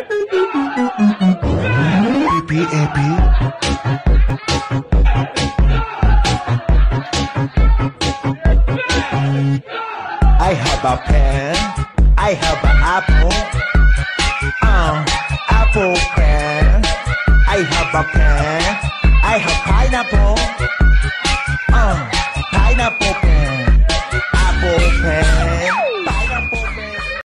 BBAB. I have a pen, I have an apple, apple pen. I have a pen, I have pineapple.